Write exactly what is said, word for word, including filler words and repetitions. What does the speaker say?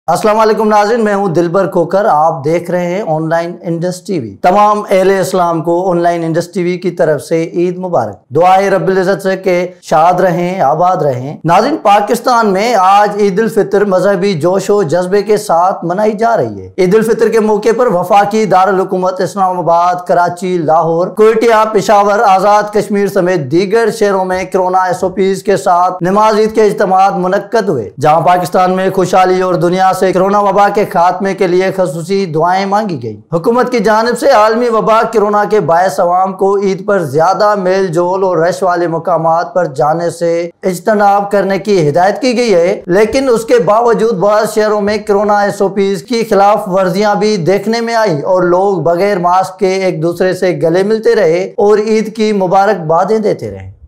अस्सलाम वालेकुम नाज़रीन, मैं हूं दिलबर खोकर। आप देख रहे हैं ऑनलाइन इंडस टीवी। तमाम अहले इस्लाम को ऑनलाइन इंडस टीवी की तरफ से ईद मुबारक। दुआए रब्बिल इज़्ज़त से के शाद रहें, आबाद रहें। नाज़रीन, पाकिस्तान में आज ईद उल फितर मजहबी जोश व जज्बे के साथ मनाई जा रही है। ईद उल फितर के मौके पर वफाकी दारुल हुकूमत इस्लामाबाद, कराची, लाहौर, कोयटिया, पेशावर, आज़ाद कश्मीर समेत दीगर शहरों में कोरोना एस ओ पीज़ के साथ नमाज ईद के इज्तिमात मुनक्कद हुए, जहाँ पाकिस्तान में खुशहाली और दुनिया से कोरोना वबा के खात्मे के लिए खसूसी दुआएं मांगी गई। हुकूमत की जानिब से आलमी वबा कोरोना के बायस अवाम को ईद पर ज्यादा मेल जोल और रश वाले मुकामात पर जाने से इज्तनाब करने की हिदायत की गई है, लेकिन उसके बावजूद बहुत शहरों में कोरोना एस ओ पीज़ की खिलाफ वर्जियां भी देखने में आई और लोग बगैर मास्क के एक दूसरे से गले मिलते रहे और ईद की मुबारकबादें देते रहे।